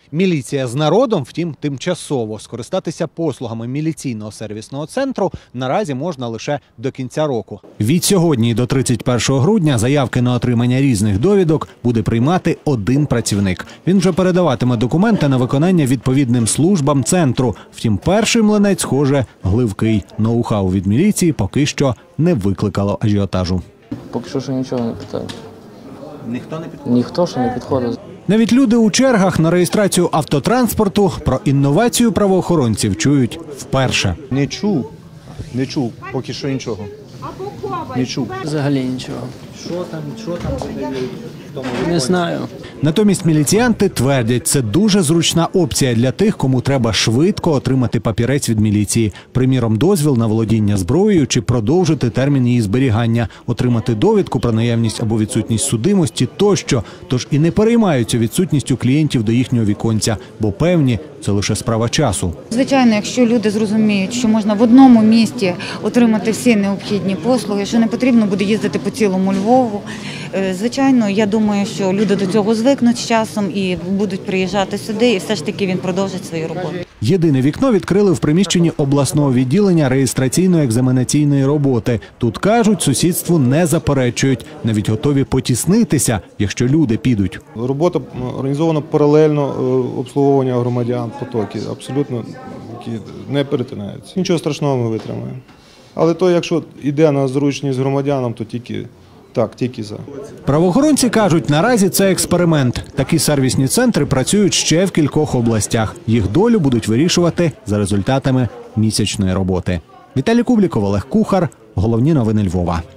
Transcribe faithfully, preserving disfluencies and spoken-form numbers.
Міліція з народом, втім, тимчасово. Скористатися послугами міліційного сервісного центру наразі можна лише до кінця року. Від сьогодні до тридцять першого грудня заявки на отримання різних довідок буде приймати один працівник. Він вже передаватиме документи на виконання відповідним службам центру. Втім, перший млинець, схоже, гливкий. Ноу-хау від міліції поки що не викликало ажіотажу. Поки що ще нічого не питають. Ніхто не підходить? Ніхто ще не підходить. Навіть люди у чергах на реєстрацію автотранспорту про інновацію правоохоронців чують вперше. Не чув, не чув, поки що нічого. Не чув. Взагалі нічого. Що там, що там видають? Не знаю. Натомість міліціянти твердять, це дуже зручна опція для тих, кому треба швидко отримати папірець від міліції. Приміром, дозвіл на володіння зброєю чи продовжити термін її зберігання, отримати довідку про наявність або відсутність судимості тощо. Тож і не переймаються відсутністю клієнтів до їхнього віконця, бо певні, це лише справа часу. Звичайно, якщо люди зрозуміють, що можна в одному місті отримати всі необхідні послуги, що не потрібно буде їздити по цілому Львову, звичайно, я думаю, що люди до цього звикнуть з часом і будуть приїжджати сюди, і все ж таки він продовжить свою роботу. Єдине вікно відкрили в приміщенні обласного відділення реєстраційно-екзаменаційної роботи. Тут, кажуть, сусідству не заперечують, навіть готові потіснитися, якщо люди підуть. Робота організована паралельно обслуговування громадян, потоки, абсолютно які не перетинаються. Нічого страшного ми витримаємо. Але то, якщо йде на зручність громадянам, то тільки так, тільки за. Правоохоронці кажуть, наразі це експеримент. Такі сервісні центри працюють ще в кількох областях. Їх долю будуть вирішувати за результатами місячної роботи. Віталій Кубліков, Олег Кухар. Головні новини Львова.